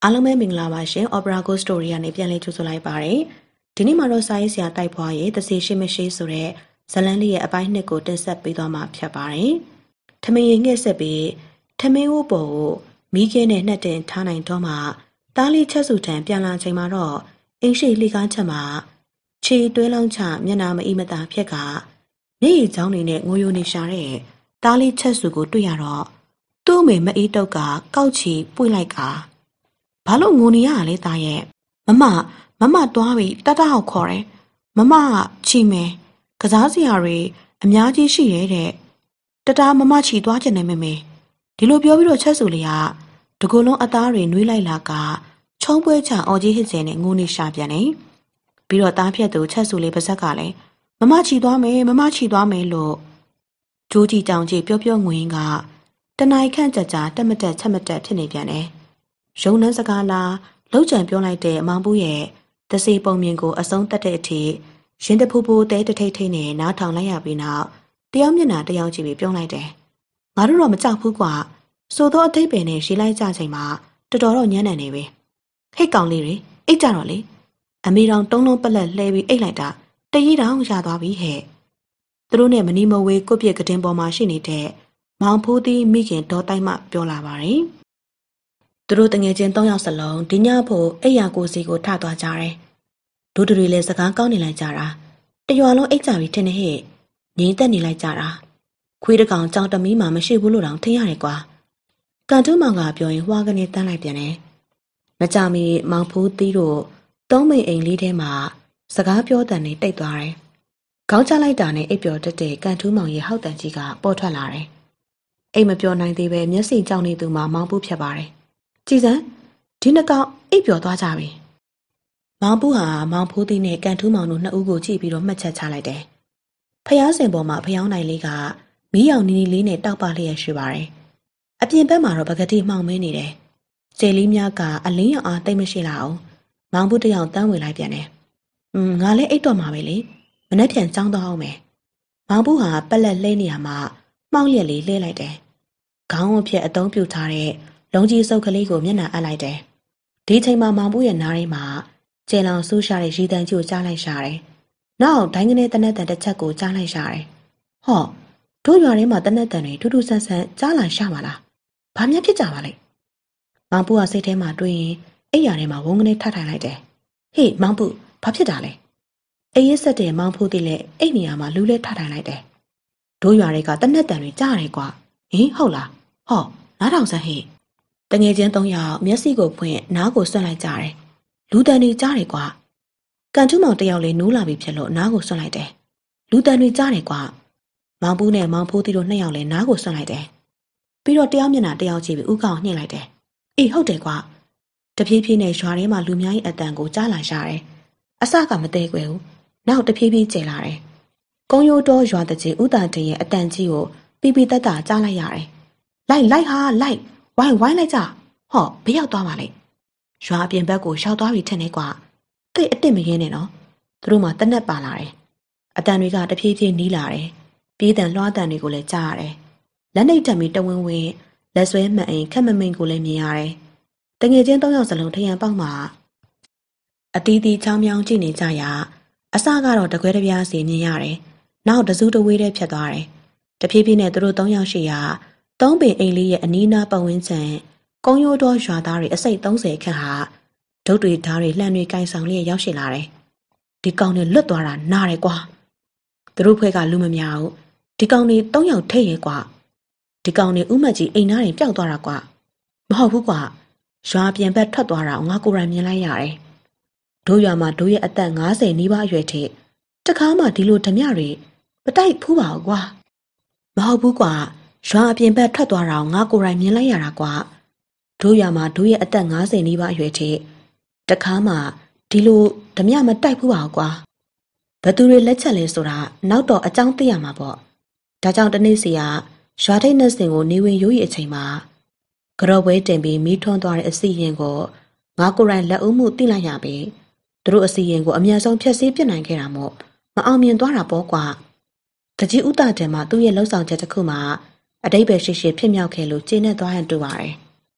အားလုံးပဲမင်္ဂလာပါရှင် Opera Ghost Story ကနေပြန်လည်ကြိုဆိုလိုက်ပါရစေ။ဒီနေ့မှာတော့စာရေးဆရာတိုက်ဖွားရဲ့တစေရှိမရှိဆိုတဲ့ဇလန်းလေးရဲ့အပိုင်းနှစ်ကိုတင်ဆက်ပေးသွားမှာဖြစ်ပါတယ်။ထမင်းရင်ငှက်ဆက်ပြီးထမင်းဦးပေါ်ကိုမိခဲနဲ့နှက်တင်ထားနိုင်တော့မှတားလေးချက်စုထံပြန်လာချိန်မှာတော့အင်းရှိလှကားချက်မှာခြေတွဲလောင်းချမျက်နာမအီမသာဖြက်ကမျက်ရည်ချောင်းတွေနဲ့ငိုယိုနေရှာတဲ့တားလေးချက်စုကိုတွေ့ရတော့သူ့အမေမအေးတုတ်ကကောက်ချီပွေ့လိုက်ကဘာလို့ငိုနေရလဲသားရဲ့မမတွားပြီးတတဟောက်ခေါ်တယ်မမကချီမယ်ကစားစရာတွေအများကြီးရှိရဲ့တဲ့တမမချီသွားချင်နေမေဒီလိုပြောပြီးတော့ချက်စုလေးကတကူလုံးအသားတွေနှွေးလိုက်လာကချုံပွဲချအော်ကြီးဟစ်စဲနဲ့ငိုနေရှာပြန်နေပြီးတော့သားဖြက်သူချက်စုလေးပါဇက်ကလည်းမမချီသွားမယ်လို့ဂျိုးကြီးကြောင်ကြီးပြောငွေကတနိုင်ခန့်ကြာတက်မတက်ချက်မတက်ဖြစ်နေပြန်တယ်ရုံနှန်းစကားလားလှုပ်ကြံပြောလိုက်တဲ့အမောင်ဘူးရဲ့တစေပုံမြင်ကိုအဆုံးတက်တဲ့အထိရင်တဖူဖူတဲတထိတ်ထိတ်နဲ့နားထောင်လိုက်ရပြီးနောက်တယောက်မျက်နှာတယောက်ကြည့်ပြီးပြောလိုက်တယ်ငါတို့တော့မကြောက်ဘူးကွာဆိုတော့အထိတ်ပင်နဲ့ရေးလိုက်ကြချိန်မှာတော်တော့ညံ့နေပြီဟိတ်ကောင်လေးတွေအိတ်ကြတော့လေအမေတော်တုံးလုံးပလက်လှဲပြီးအိတ်လိုက်တာတရီတောင်ရသွားပြီဟဲ့သူတို့နဲ့မနီမဝေးကိုပြက်ကတင်ပေါ်မှာရှိနေတဲ့မောင်ဖိုးသီးမိခင်ဒေါ်တိုက်မှပြောလာပါတယ်သူတို့တငယ်ချင်း၃ယောက်စလုံးဒီညဖို့အိယာကိုစီကိုထသွားကြတယ်ဒုဒရီလည်းစကားကောင်းနေလိုက်ကြတာတရွာလုံးအိတ်ကြပြီထင်နေဟဲ့ငြိမ်သက်နေလိုက်ကြတာခွေးတကောင်ကြောင်တမီးမှမရှိဘူးလို့တောင်ထင်ရတယ်ကွာကန်တူးမောင်ကပြောရင်ဟွာကနေတန်းလိုက်ပြန်တယ်မကြမီမောင်ဖိုးသီးတို့သုံးမိန်အိမ်လေးထဲမှာစကားပြောတန်နေတိတ်သွားတယ်ခေါင်းချလိုက်တာနဲ့အိပ်ပျော်တက်တဲ့ကန်တူးမောင်ရဲ့ဟောက်တန်ကြီးကပေါ်ထွက်လာတယ်အိမ်မပြောနိုင်သေးပဲမျက်စိကြောင်နေသူမှမောင်ပူးဖြတ်ပါတယ်ကြည်စံဒီနှစ်ကောင်အိပ်ပျော်သွားကြပြီမောင်ပူးဟာမောင်ဖိုးသီးနဲ့ကန်ထူးမောင်တို့နှစ်ဦးကိုကြည့်ပြီးတော့မှတ်ချက်ချလိုက်တယ်ဖျားစင်ပေါ်မှာဖျောင်းနိုင်လေးကမီးရောင်နီနီလေးနဲ့တောက်ပလျက်ရှိပါတယ်အပြင်ဘက်မှာတော့ပကတိမှောင်မင်းနေတယ်ကျေလေးများကအလင်းရောင်အားတိတ်မရှိလာအောင်မောင်ပူးတယောက်တန်းဝင်လိုက်ပြန်တယ်ငါလည်းအိတ်တော့မှာပဲလေမနေ့ပြန်ចောင်းတော့အောင်မယ်မောင်ပူးဟာပက်လက်လှဲနေရမှာမှောက်ရက်လေးလှဲလိုက်တယ်ခေါင်းအဖြစ်အသုံးပြုထားတဲ့လုံးကြီးစုပ်ကလေးကိုမျက်နှာအပ်လိုက်တယ်။ဒီချိန်မှာမောင်ပူးရဲ့နားထဲမှာကျဲလောင်ဆူးရှာတဲ့ရီတန်ကြီးကိုကြားလိုက်ရှာတယ်။နောက်ဒိုင်းကနေတနက်တန်တစ်ချက်ကိုကြားလိုက်ရှာတယ်။ဟောတို့ရွာထဲမှာတနက်တန်တွေထူးထူးဆန်းဆန်းကြားလာရှာပါလား။ဘာများဖြစ်ကြပါလဲ။မောင်ပူးကစိတ်ထဲမှာတွေးရင်အိယာထဲမှာဝုန်းကနေထထိုင်လိုက်တယ်။ဟေးမောင်ပူးဘာဖြစ်တာလဲ။အေးရဆက်တဲ့မောင်ဖူးသေးလက်အိတ်နေရာမှာလူးလဲထထိုင်လိုက်တယ်။တို့ရွာတွေကတနက်တန်တွေကြားရတယ်ကွာ။ဟင်ဟုတ်လား။ဟောနားထောင်စမ်းဟေးတငယ်ချင်း၃ယောက်မျက်စိကိုဖွင့်နားကိုဆွတ်လိုက်ကြတယ်လူတန်တွေကြားတယ်ကွာကန်ထူးမောင်တယောက်လေးနိုးလာပြီဖြစ်လို့နားကိုဆွတ်လိုက်တယ်လူတန်တွေကြားတယ်ကွာမောင်ပူးနဲ့မောင်ဖိုးသီးတို့၂ယောက်လည်းနားကိုဆွတ်လိုက်တယ်ပြီးတော့တယောက်မျက်နှာတယောက်ကြည့်ပြီးဥကောင်ညှိလိုက်တယ်အေးဟုတ်တယ်ကွာတဖြည်းဖြည်းနဲ့ရွာထဲမှာလူများရဲ့အတန်ကိုကြားလာရှာတယ်အစကမသေးခွဲဘူးနောက်တဖြည်းဖြည်းကျလာတယ်ကုန်းရိုးတော်ရွာတကြီးဥတာတင်ရဲ့အတန်ကြီးကိုပီပီတက်တာကြားလိုက်ရတယ်လိုက်ဟာလိုက်ဝိုင်းလိုက်ကြဟောဘယ်ရောက်သွားပါလဲရွာအပြင်ဘက်ကိုရှောက်သွားပြီထင်နေကွာတိတ်အစ်မရင်းနဲ့နော်သူတို့မှတနက်ပါလာတယ်အတန်တွေကတဖြည်းဖြည်းနီးလာတယ်ပြေးတန်လွှားတန်တွေကိုလည်းကြားရတယ်လက်နှိပ်တက်ပြီးတဝင်းဝင်းလက်ဆွဲမှန်အိမ်ခက်မမိန်ကိုလည်းမြင်ရတယ်တငယ်ချင်း၃ယောက်စလုံးထရံပေါက်မှာအတီးတီးချောင်းမြောင်းကြည့်နေကြရအစကတော့တကွဲတပြားစီမြင်ရတယ်နောက်တစုတဝေးတည်းဖြတ်သွားတယ်တဖြည်းဖြည်းနဲ့သူတို့၃ယောက်ရှိရာသုံးပင်အိမ်လေးရဲ့အနီးနားပတ်ဝန်းကျင်ကုန်းရိုးတော်ရွာသားတွေအစိတ်30ခန့်ဟာဒုတ်တွေဓာတ်တွေလှမ်းတွေကင်ဆောင်လေးရောက်ရှိလာတယ်။ဒီကောင်တွေလွတ်သွားတာနားတယ်ကွာ။သူတို့ဖွဲ့ကလူမများဘူး။ဒီကောင်တွေ၃ယောက်ထိတ်ရဲကွာ။ဒီကောင်တွေဥမက်ကြီးအိမ်သားတွေပျောက်သွားတာကွာ။မဟုတ်ဘူးကွာ။ရွာပြန်ဘက်ထွက်သွားတာငါကိုယ်တိုင်မြင်လိုက်ရတယ်။တို့ရွာမှာတို့ရဲ့အသက်50နီးပါးအရွယ်ထိတခါမှဒီလိုဓမြတွေမတိုက်ဖူးပါဘူးကွာ။မဟုတ်ဘူးကွာ။ရွာအပြင်ဘက်ထွက်သွားတာငါကိုယ်တိုင်မြင်လိုက်ရတာကွာတို့ရွာမှာတို့ရဲ့အသက်50နီးပါးအရွယ်ထိတခါမှဒီလိုဓမြမတိုက်ဘူးပါကွာဘသူတွေလက်ချက်လဲဆိုတာနောက်တော့အကြောင်းသိရမှာပေါ့ဒါကြောင့်တနေ့စီကရွာထိပ်နဲ့စင်ကိုနေဝင်ရိုးရီအချိန်မှာကြော့ပွဲတင်ပြီးမီးထွန်းသွားတဲ့အစီရင်ကိုငါကိုယ်တိုင်လက်ဦးမှုသိလိုက်ရပြီတို့အစီရင်ကိုအမြန်ဆုံးဖျက်ဆီးပစ်နိုင်ခဲ့တာမို့မအောင်မြင်သွားတာပေါ့ကွာတကြီးဥတတဲ့မှာသူ့ရဲ့လှုပ်ဆောင်ချက်တစ်ခုမှာအတိတ်ပဲရှိရှိဖြစ်မြောက်ခဲ့လို့ကျေနပ်သွားဟန်တူပါတယ်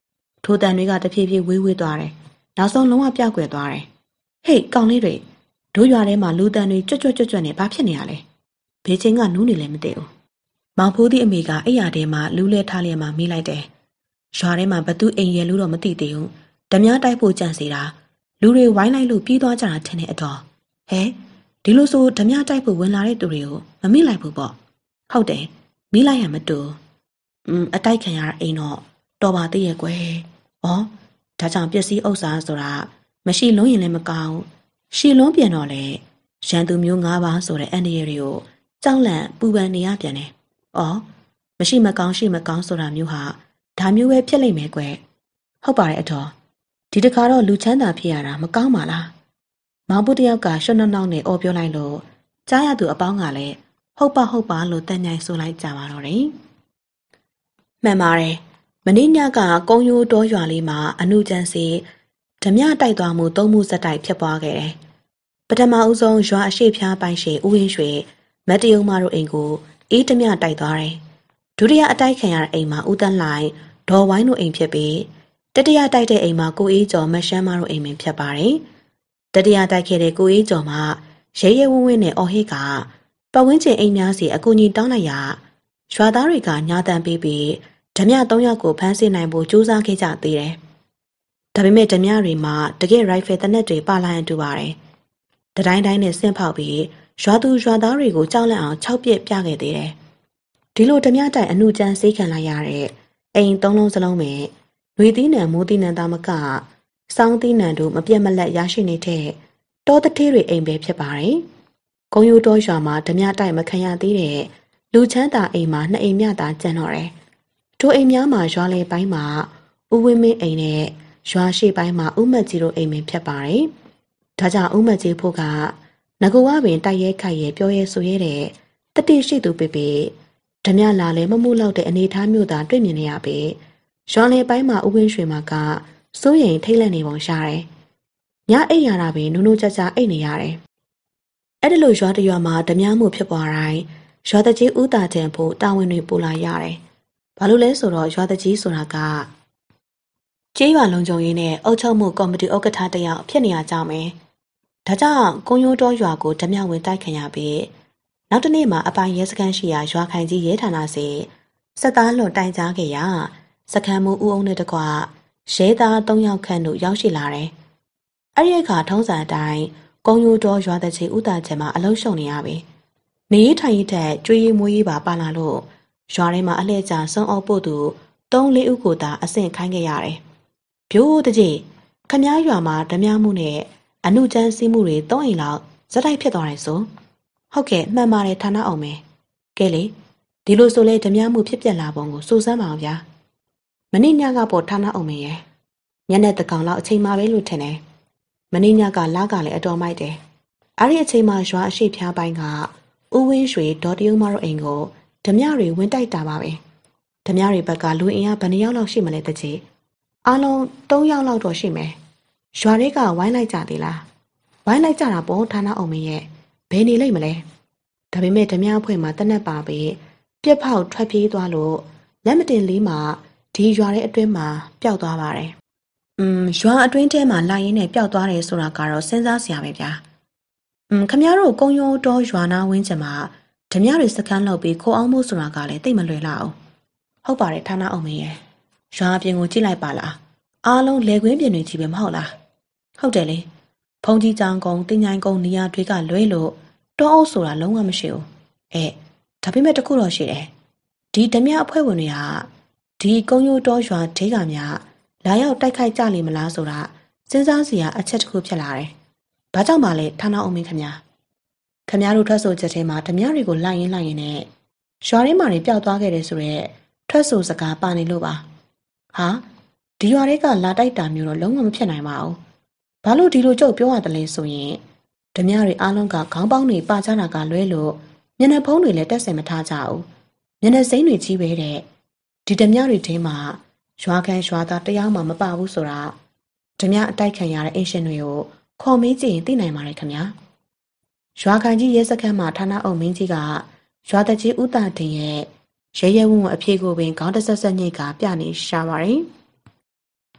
ထိုတန်တွေကတဖြည်းဖြည်းဝေးဝေးသွားတယ်နောက်ဆုံးလုံးဝပြောက်ကွယ်သွားတယ်ဟေးကောင်လေးတွေတို့ရွာထဲမှာလူတန်တွေကြွတ်နဲ့ဘာဖြစ်နေရလဲဘေးချင်းကနူးနေလည်းမသိဘူးမောင်ဖိုးသည့်အမေကအိယာထဲမှာလူးလဲထားလျက်မှမိလိုက်တယ်ရွာထဲမှာဘသူအိမ်ရဲလို့တော့မသိသေးဘူးဓမြတိုက်ဖို့ကြံစီတာလူတွေဝိုင်းလိုက်လို့ပြေးသွားကြတာထင်တဲ့အတော်ဟဲဒီလိုဆိုဓမြတိုက်ဖို့ဝင်လာတဲ့သူတွေကိုမမိလိုက်ဘူးပေါ့ဟုတ်တယ်မိလိုက်ရမတူအတိုက်ခံရတဲ့အိမ်တော့တော်ပါသေးရဲ့ကွယ်ဩဒါကြောင့်ပစ္စည်းဥစ္စာဆိုတာမရှိလုံးရင်လည်းမကောင်းရှီလုံးပြန်တော့လေရန်သူမျိုး၅ပါးဆိုတဲ့အန်ဒီရတွေကိုကြောက်လန့်ပူပန်နေရပြန်တယ်ဩမရှိမကောင်းရှိမကောင်းဆိုတာမျိုးဟာဒါမျိုးပဲဖြစ်လိမ့်မယ်ကွယ်ဟုတ်ပါတယ်အတော်ဒီတခါတော့လူချမ်းသာဖြစ်ရတာမကောင်းပါလားမောင်ပုတယောက်ကရှွတ်နှောက်နဲ့အော်ပြောလိုက်လို့ကြားရသူအပေါင်းကလည်းဟုတ်ပါလို့တန်ញိုင်ဆိုလိုက်ကြပါတော့တယ်မှန်ပါတယ်မင်းညကကုန်းရိုးတောရွာလေးမှာအနုကျန်းစီဓမြတိုက်သွားမှုသုံးမှုဇက်တိုက်ဖြစ်ပွားခဲ့တယ်ပထမဦးဆုံးရွာအရှိဖျားပိုင်းရှိဦးဝင်းရွှေမတ်တယုံမတို့အိမ်ကိုအေးဓမြတိုက်သွားတယ်ဒုတိယအတိုက်ခံရတဲ့အိမ်မှာဦးတန်းလှိုင်ဒေါ်ဝိုင်းတို့အိမ်ဖြစ်ပြီးတတိယတိုက်တဲ့အိမ်မှာကိုအေးကျော်မရှမ်းမတို့အိမ်ပင်ဖြစ်ပါတယ်တတိယတိုက်ခဲ့တဲ့ကိုအေးကျော်မှာရဲရဲဝင်းဝင်းနဲ့အော်ဟစ်ကပတ်ဝန်းကျင်အိမ်များစီအကူအညီတောင်းလိုက်ရရွာသားတွေကညာတန်ပေးပြီးဓမြ3ယောက်ကိုဖမ်းဆီးနိုင်ဖို့ကြိုးစားခဲ့ကြသေးတယ်ဒါပေမဲ့ဓမြတွေမှာတကယ်ရိုက်ဖယ်တနက်တွေပါလာရင်တူပါတယ်တတိုင်းတိုင်းနဲ့ဆင့်ဖောက်ပြီးရွာသူရွာသားတွေကိုကြောက်လန့်အောင်6ပြက်ပြခဲ့သေးတယ်ဒီလိုဓမြတိုက်အနုကျန်းစေးခံလိုက်ရတဲ့အိမ်3လုံးစလုံးပဲငွေသီးနှံမိုးသီးနှံသားမကစောင်းသီးနှံတို့မပြတ်မလက်ရရှိနေတဲ့တောတထေးတွေအိမ်ပဲဖြစ်ပါတယ်။ကုန်းရိုးတောရွာမှာဓမြတိုက်မခံရသေးတဲ့လူချမ်းသာအိမ်မှာ2အိမ်မြသာကျန်တော့တယ်။ထိုအိမ်များမှာရွာလေပိုင်းမှာဦးဝင်းမင်းအိမ်နဲ့ရွာရှိပိုင်းမှာဦးမတ်ကြီးတို့အိမ်ပင်ဖြစ်ပါတယ်။ဒါကြောင့်ဦးမတ်ကြီးဖို့ကငကူဝပင်တိုက်ရဲခိုက်ရဲပြောရဲဆိုရဲတဲ့တတိရှိသူပေပေဓမြလာလဲမမှုလောက်တဲ့အနေထားမျိုးသာတွေ့မြင်နေရပေရွာလေပိုင်းမှာဦးဝင်းရွှေမှာကစိုးရိမ်ထိတ်လန့်နေပုံရှာတယ်။ညအိပ်ရတာပဲနုံနုံကြကြအိပ်နေရတယ်။အဲ့ဒီလိုရွာတရွာမှာဓမြမှုဖြစ်ပေါ်တိုင်းရွာတကြီးဦးတာကျန်ဖို့တာဝန်တွေပို့လာရတယ်။ဘာလို့လဲဆိုတော့ရွာတကြီးဆိုတာကကျေးရွာလုံခြုံရေးနဲ့အုပ်ချုပ်မှုကော်မတီဥက္ကဋ္ဌတယောက်ဖြစ်နေရကြမယ်။ဒါကြောင့်ကုန်းရိုးတောရွာကိုဓမြဝင်တိုက်ခံရပြီးနောက်တနေ့မှာအပိုင်ရဲစခန်းရှိရာရွာခိုင်ကြီးရဲဌာနစီစက်သားလွန်တိုင်ကြားခဲ့ရာစခန်းမှုဦးအောင်နဲ့တကွရဲသား3ယောက်ခန့်တို့ရောက်ရှိလာတယ်။အဲ့ဒီအခါထုံးစံအတိုင်းကုန်းရိုးတော်ရွာတဲ့ချေဥတာကျဲမှာအလုံးရှုံနေရပြီ။နေထိုင်ရေးထက်ကြွေးမွေးရေးပါလာလို့ရွာထဲမှာအလှည့်ကျဆုံးအောင်ပို့သူ3-4ဦးကိုသာအဆင့်ခိုင်းခဲ့ရတယ်။ပြိုးတကြီးခမားရွာမှာဓမြမှုနဲ့အနုကျန်းစီးမှုတွေ3အိမ်လောက်ဇက်တိုက်ဖြစ်သွားတယ်ဆို။ဟုတ်ကဲ့မှန်ပါတယ်ဌာနအောင်မယ်။ကဲလေဒီလိုဆိုလဲဓမြမှုဖြစ်ပြက်လာပုံကိုစိုးစမ်းပါအောင်ဗျာ။မနေ့ညကပေါ်ဌာနအောင်မယ်ရဲ့ညနေတကောင်လောက်အချိန်မှပဲလို့ထင်တယ်မနေ့ညကလာကလည်းအတော်မိုက်တယ်အဲ့ဒီအချိန်မှရွာအရှိဖျားပိုင်းကဦးဝင်းရွှေဒေါ်တယုံမတို့အိမ်ကိုဓမြတွေဝင်တိုက်တာပါပဲဓမြတွေဘက်ကလူအင်အားဘယ်နှယောက်လောက်ရှိမလဲတကြီးအားလုံး3ယောက်လောက်တော့ရှိမယ်ရွာတွေကဝိုင်းလိုက်ကြသေးလားဝိုင်းလိုက်ကြတာပေါ့ဌာနအောင်မရဲ့ဘယ်နေလိမ့်မလဲဒါပေမဲ့ဓမြအဖွဲ့မှာတနက်ပါပဲပြက်ဖောက်ထွက်ပြေးသွားလို့လက်မတင်လေးမှာဒီရွာရဲ့အတွင်းမှာပျောက်သွားပါတယ်ရွာအတွင်းထဲမှာလာရင်းနဲ့ပျောက်သွားတယ်ဆိုတာကတော့စဉ်းစားစရာပဲဗျာခမရတို့ကုန်းရိုးတော်ရွာနာဝင်းကျင်မှာဓမြတွေစခန်းလောက်ပြီးခိုးအောင်မှုဆိုတာကလည်းတိတ်မလွယ်လောက်ဟုတ်ပါတယ်ဌာနအောင်မင်းရဲ့ရွာအပြင်ကိုကြည့်လိုက်ပါလားအားလုံးလေကွင်းပြင်တွေကြီးပဲမဟုတ်လားဟုတ်တယ်လေဖုန်ကြီးကြောင်ကုန်းတင်ញိုင်ကုန်းနေရာတွေကလွဲလို့တောအုပ်ဆိုတာလုံးဝမရှိဘူးဒါပေမဲ့တခုတော့ရှိတယ်ဒီဓမြအဖွဲ့ဝင်တွေကဒီကုန်းရိုးတော်ရွာဒေကများလာရောက်တိုက်ခိုက်ကြလိမ့်မလားဆိုတာစဉ်းစားစရာအချက်တစ်ခုဖြစ်လာတယ်။ဘာကြောင့်ပါလဲဌာနအောင်မင်းခင်ဗျာ။ခင်ဗျားတို့ထွက်ဆိုချက်ထဲမှာဓမြတွေကိုလိုက်ရင်နဲ့ရွာထဲမှာနေပျောက်သွားခဲ့တယ်ဆိုရက်ထွက်ဆိုစကားပါနေလို့ပါ။ဟာဒီရွာတွေကလာတိုက်တာမျိုးတော့လုံးဝမဖြစ်နိုင်ပါဘူး။ဘာလို့ဒီလိုကြုတ်ပြောရတယ်လဲဆိုရင်ဓမြတွေအားလုံးကခေါင်းပေါင်းတွေပါကြတာကလွဲလို့မျက်နှာဖုံးတွေလည်းတက်ဆင်မထားကြဘူး။မျက်နှာစိမ်းတွေကြီးပဲတဲ့ဒီဓမြတွေထဲမှာရွာခံရွာသားတရားမှမပါဘူးဆိုတာဓမြအတိုက်ခံရတဲ့အင်ရှင်တွေကိုခေါ်မေးကြည့်ရင်သိနိုင်ပါတယ်ခင်ဗျာရွာခံကြီးရဲစခန်းမှာဌာနအုပ်မင်းကြီးကရွာတကြီးဦးတာတင်ရဲ့ရဲရဲဝံ့ဝံ့အဖြေကိုပင်ခေါင်းတဆက်ဆက်ညိတ်ကပြနေရှာပါတယ်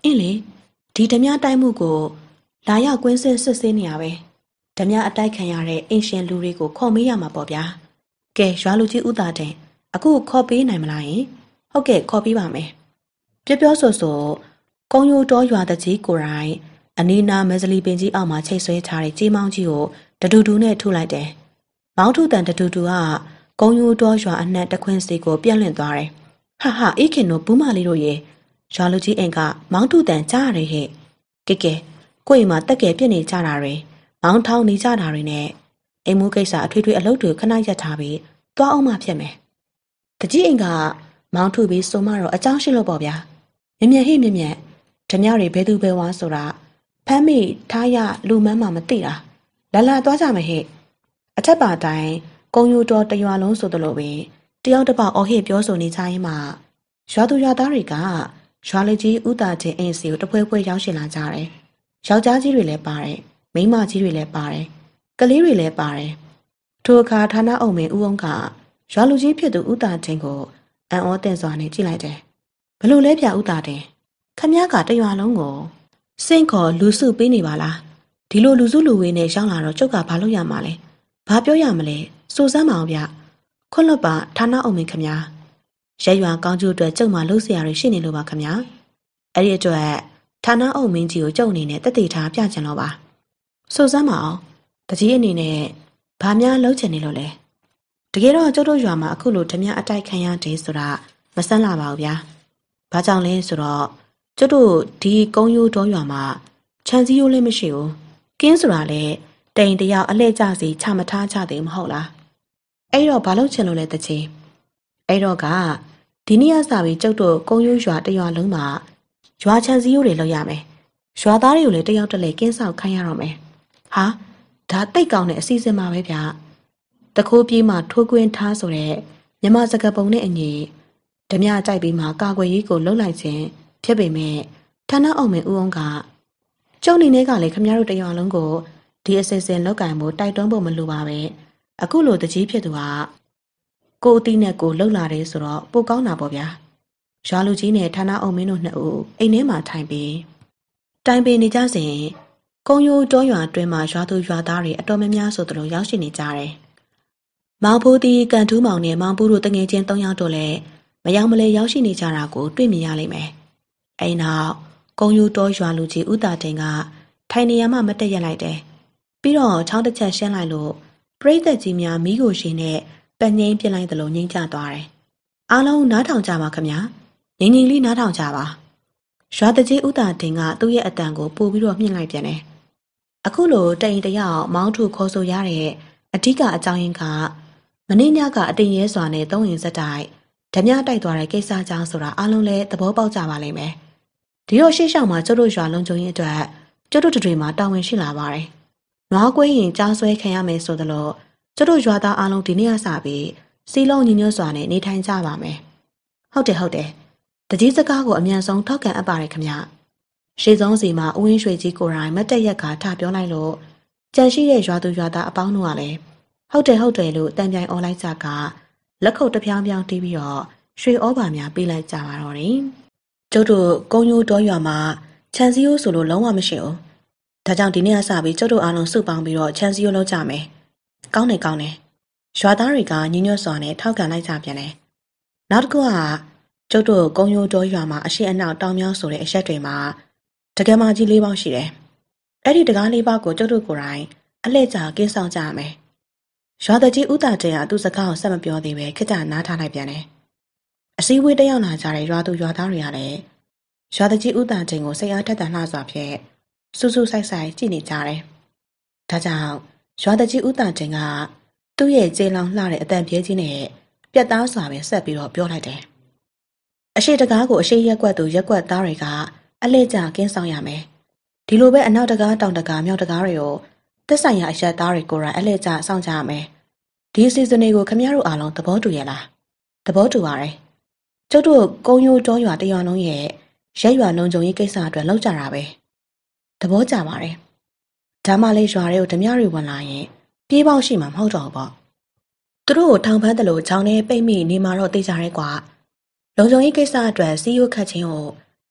အင်းလေဒီဓမြတိုက်မှုကိုလာရောက်ကွင်းဆင်းစစ်ဆေးနေရပဲဓမြအတိုက်ခံရတဲ့အင်ရှင်လူတွေကိုခေါ်မေးရမှာပေါ့ဗျာကဲရွာလူကြီးဥတာတဲ့အခုခေါ်ပေးနိုင်မလားယင်ဟုတ်ကဲ့ခေါ်ပေးပါမယ်ပြောဆိုကုန်းရိုးတော်ရွာတကြီးကိုယ်တိုင်အနီးနားမဇလီပင်ကြီးအောက်မှာချိတ်ဆွဲထားတဲ့ကြေးမောင်းကြီးကိုတတူတူနဲ့ထုလိုက်တယ်မောင်းထုတန်တတူတူကကုန်းရိုးတော်ရွာအနှံ့တခွင်းစီကိုပြန့်လွင့်သွားတယ်ဟာအေးခင်တို့ဘူးမလေးတို့ရေရွာလူကြီးအိမ်ကမောင်းထုတန်ကြားရရဲ့ကဲကိုယ့်အိမ်မှာတက်ကယ်ပြစ်နေကြတာတွေမောင်းထောင်းနေကြတာတွေနဲ့အိမ်မူကိစ္စအထွေထွေအလုပ်တွေခဏရက်ထားပြီးသွားအောင်မှဖြစ်မယ်တကြီးအိမ်ကမောင်းထုပြီးဆိုမှတော့အကြောင်းရှိလို့ပေါ့ဗျာမြင်ဓမြတွေဘဲသူဘဲဝါဆိုတာဖမ်းမိထားရလူမန်းမှမသိတာလာသွားကြမယ်ဟဲ့အထက်ပါတိုင်းကုန်းယူတော်တရွာလုံးဆိုသလိုပဲတယောက်တစ်ပေါက်အော်ဟစ်ပြောဆိုနေကြရင်မှရွာသူရွာသားတွေကရွာလူကြီးဥတာချင်းအင်းစီကိုတပွဲရောက်ရှိလာကြတယ်ယောက်ျားကြီးတွေလည်းပါတယ်မိန်းမကြီးတွေလည်းပါတယ်ကလေးတွေလည်းပါတယ်ထိုအခါဌာနအုပ်မင်းဦးအောင်ကရွာလူကြီးဖြစ်သူဥတာချင်းကိုအံ့ဩတင်စွာနဲ့ကြည့်လိုက်တယ်ဘလို့လဲပြဥတာတင်ခမည်းကတရွာလုံးကိုစင့်ခေါ်လူစုပေးနေပါလားဒီလိုလူစုလူဝေးနဲ့ရောက်လာတော့ကျုပ်ကဘာလုပ်ရမှာလဲဘာပြောရမလဲစိုးစမ်းမအောင်ဗျခွန်းလွတ်ပါဌာနအုပ်မင်းခမည်းရဲရွာကောင်းကျိုးအတွက်ကျုပ်မှလှုပ်ရှားရရှိနေလို့ပါခမည်းအဲ့ဒီအတွက်ဌာနအုပ်မင်းကြီးကိုကျုပ်အနေနဲ့တက်တည်ထားပြချင်တော့ပါစိုးစမ်းမအောင်တကြီးအနေနဲ့ဘာများလုပ်ချင်နေလို့လဲတကယ်တော့ကျုပ်တို့ရွာမှာအခုလိုဓမြအတိုက်ခံရတယ်ဆိုတာမဆန်းလာပါဘူးဗျာဘာကြောင့်လဲဆိုတော့ကျုပ်တို့ဒီကုန်းရိုးတော်ရွာမှာခြံစည်းရိုးလည်းမရှိဘူးကင်းဆိုတာလည်းတိမ်တယောက်အလှည့်ကျစီချမထားကြသေးမဟုတ်လားအဲ့တော့ဘာလို့ချင်လို့လဲတချီအဲ့တော့ကဒီနေ့အစားပြီးကျုပ်တို့ကုန်းရိုးရွာတရွာလုံးမှာရွာခြံစည်းရိုးတွေလုပ်ရမယ်ရွာသားတွေကိုလည်းတယောက်တလေကင်းဆောက်ခိုင်းရတော့မယ်ဟာဒါတိတ်ကောင်းတဲ့အစီအစဉ်ပါပဲဗျာတခိုးပြေးမှထိုးကွင်းထားဆိုတဲ့မြမစကပုံနဲ့အညီဓမြကြိုက်ပြီးမှကာကွယ်ရေးကိုလှုပ်လိုက်ခြင်းဖြစ်ပေမဲ့ဌာနအုပ်မင်းဦးအောင်ကကျုံနေနေကလည်းခမရတို့တရွာလုံးကိုဒီအစစ်စင်လောက်ကင်ဖို့တိုက်တွန်းဖို့မလိုပါပဲအခုလိုတကြီးဖြစ်သူကကိုအတီးနဲ့ကိုလှုပ်လာတယ်ဆိုတော့ပိုကောင်းတာပေါ့ဗျာရွာလူကြီးနဲ့ဌာနအုပ်မင်းတို့နှစ်ဦးအိမ်ထဲမှာထိုင်ပြီးတိုင်ပင်နေကြစဉ်ကုန်းရိုးတောရွာအတွင်းမှာရွာသူရွာသားတွေအတော်များများဆိုသလိုရောက်ရှိနေကြတယ်မောင်ဖိုးတီကန်ထူးမောင်နဲ့မောင်ပူးတို့တငယ်ချင်း၃ယောက်တို့လည်းမယောင်မလဲရောက်ရှိနေကြတာကိုတွေ့မြင်ရလိမ့်မယ်။အဲဒီနောက်ကုန်းယူတော်ရွာလူကြီးဦးတာတင်ကထိုင်နေရမှမတက်ရက်လိုက်တယ်။ပြီးတော့ချောင်းတစ်ချက်ရှင်းလိုက်လို့ပရိသတ်ကြီးများမိကိုရှင်နဲ့ပတ်ငိမ့်ပြလိုက်သလိုငိမ့်ကျသွားတယ်။အားလုံးနားထောင်ကြပါခင်ဗျာ။ငိမ့်လေးနားထောင်ကြပါ။ရွာတကြီးဦးတာတင်ကသူ့ရဲ့အတန်ကိုပို့ပြီးတော့မြင့်လိုက်ပြန်တယ်။အခုလိုတိမ်တယောက်မောင်းထုခေါ်ဆိုရတဲ့အဓိကအကြောင်းရင်းကမင်းညကအတင်ရဲစွာနဲ့သုံးရင်စက်တိုက်ဓမြတိုက်သွားတဲ့ကိစ္စကြောင့်ဆိုတာအားလုံးလည်းသဘောပေါက်ကြပါလိမ့်မယ်။ဒီတော့ရှေ့ရှောက်မှာကျတို့ရွာလုံးကျုံရင်အတွက်ကျတို့တွေမှာတာဝန်ရှိလာပါတယ်။နွားကွေးရင်ကြားဆွဲခံရမယ်ဆိုသလိုကျတို့ရွာသားအားလုံးဒီနေ့ကစပြီးစီလုံးညီညွတ်စွာနဲ့နေထိုင်ကြပါမယ်။ဟုတ်တယ်။တကြီးစကားကိုအမြန်ဆုံးထောက်ခံအပ်ပါတယ်ခင်ဗျ။ရှေ့ဆုံးစီမှာအဝင်းရွှေကြီးကိုယ်တိုင်မတ်တက်ရက်ကထပြောလိုက်လို့ကြံရှိတဲ့ရွာသူရွာသားအပေါင်းတို့ကလည်းဟုတ်တယ်လို့တန်ပြိုင်အော်လိုက်ကြကလက်ခုပ်တစ်ပြောင်းပြောင်းတီးပြီးတော့ရွှေဩဘာများပေးလိုက်ကြပါတော့တယ်။ကျုပ်တို့ကုန်းရိုးတော်ရွာမှာခြံစည်းရိုးဆိုလို့လုံးဝမရှိဘူး။ဒါကြောင့်ဒီနေ့ကစပြီးကျုပ်တို့အားလုံးစုပေါင်းပြီးတော့ခြံစည်းရိုးလုပ်ကြမယ်။ကောင်းတယ်။ရွာသားတွေကညီညွတ်စွာနဲ့ထောက်ခံလိုက်ကြပြန်တယ်။နောက်တစ်ခုကကျုပ်တို့ကုန်းရိုးတော်ရွာမှာအရှိအနောက်တောင်မြောက်ဆိုတဲ့အရက်တွေမှာတကယ်မှကြီး၄ပေါက်ရှိတယ်။အဲ့ဒီတကား၄ပေါက်ကိုကျုပ်တို့ကိုယ်တိုင်အလှည့်ကျကင်းဆောင်ကြရမယ်။ရွာတကြီးဦးတာတဲ့ကသူ့စကားကိုဆက်မပြောသေးပဲခက်ကြနားထားလိုက်ပြန်တယ်။အစည်းအဝေးတက်ရောက်လာကြတဲ့ရွာသူရွာသားတွေကလည်းရွာတကြီးဦးတာတဲ့ကိုစိတ်အားထက်သန်လှစွာဖြင့်စူးစူးဆိုင်ဆိုင်ကြည့်နေကြတယ်။ဒါကြောင့်ရွာတကြီးဦးတာတဲ့ကသူ့ရဲ့ကျေလောင်လှတဲ့အတန်ပြဲကြီးနဲ့ပြတ်သားစွာပဲဆက်ပြီးတော့ပြောလိုက်တယ်။အရှိတကားကိုအရှိရက်ကွက်သူရက်ကွက်သားတွေကအလှည့်ကျကင်းဆောင်ရမယ်။ဒီလိုပဲအနောက်တကားတောင်တကားမြောက်တကားတွေကိုသက်ဆိုင်ရာအရက်သားတွေကိုယ်တိုင်အလှည့်ကျစောင့်ကြရမယ်။ဒီစီဇန်တွေကိုခမရတို့အားလုံးသဘောတူရလား။သဘောတူပါတယ်။ကျုပ်တို့ကုန်းရိုးတောရွာတရွာလုံးရဲ့ရက်ရွာလုံးကြုံရေးကိစ္စအတွက်လောက်ကြတာပဲ။သဘောကျပါတယ်။ဒါမှလည်းရွာတွေကိုဓမြတွေဝင်လာရင်ပြေးပေါက်ရှိမှာမဟုတ်တော့ဘူးပေါ့။သူတို့ကိုထောင်ဖမ်းတယ်လို့ချောင်းထဲပိတ်မိနေမှာတော့သိကြရဲကွာ။လုံခြုံရေးကိစ္စအတွက်စီးရိုးခတ်ခြင်းကို